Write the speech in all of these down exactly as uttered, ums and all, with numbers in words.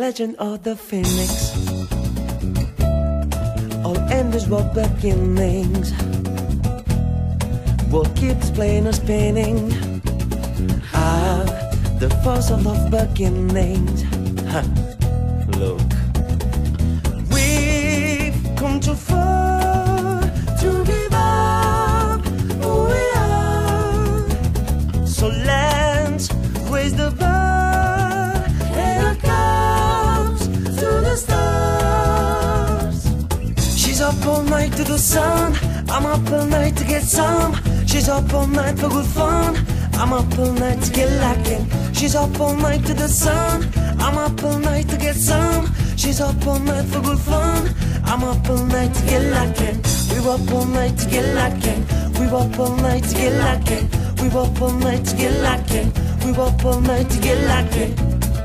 legend of the phoenix. All endings were beginnings. What keeps playing or spinning? Ah, the force of love beginnings. Huh. Look, we've come too far to give up who we are. So let's raise the bar and comes to the stars. She's up all night to the sun. I'm up all night to get some. She's up all night for good fun. I'm up all night to get lacking. She's up all night to the sun. I'm up all night to get some. She's up all night for good fun. I'm up all night to get lacking. We were up all night to get lacking. We were up all night to get lacking. We were up all night to get lacking. We were up all night to get lacking.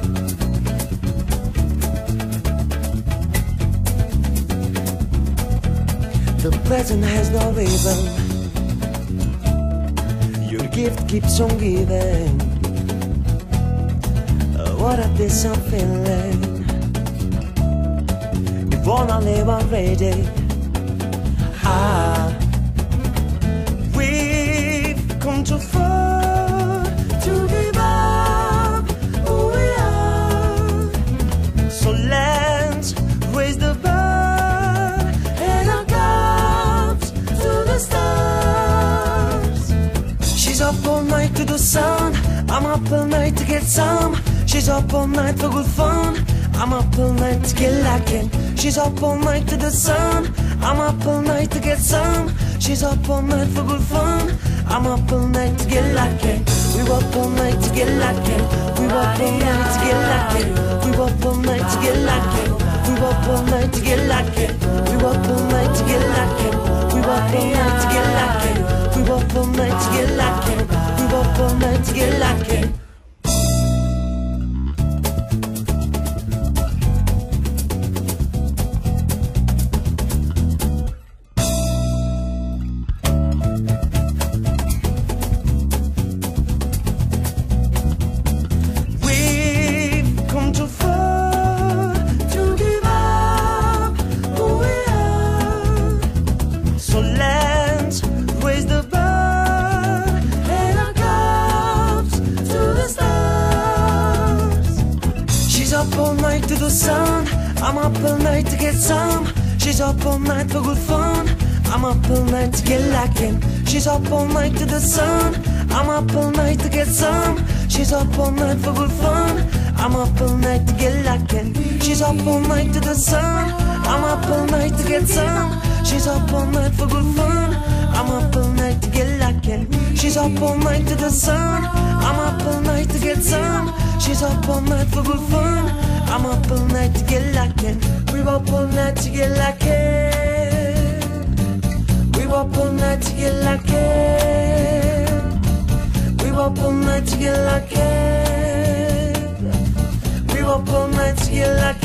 The present has no rival. Your gift keeps on giving. Oh, what a this I'm feeling. We wanna live already. Ah, we've come too far to give up who we are. So let's raise the bar and our cups to the stars. She's up all night to the sun. I'm up all night to get some. She's up all night for good fun. I'm up all night to get lacking. She's up all night to the sun. I'm up all night to get some. She's up all night for good fun. I'm up all night to get lacking. We were up all night to get lacking. We were up all night to get lacking. We were up all night to get lacking. We were up all night to get lacking. We were up all night to get lacking. We were up all night to get lacking. We were up all night to get lacking. We were up all night to get lacking. Up all night to the sun. I'm up all night to get some. She's up all night for good fun. I'm up all night to get lacking. She's up all night to the sun. I'm up all night to get some. She's up all night for good fun. I'm up all night to get lacking. She's up all night to the sun. I'm up all night to get some. She's up all night for good fun. I'm up all night to get lacking. She's up all night to the sun. I'm up all night to get some. She's up all night for good fun. I'm up all night to get lacking. We were up all night to get lacking. We were up all night to get lacking. We were up all night to get lacking. We were up all night to get lacking.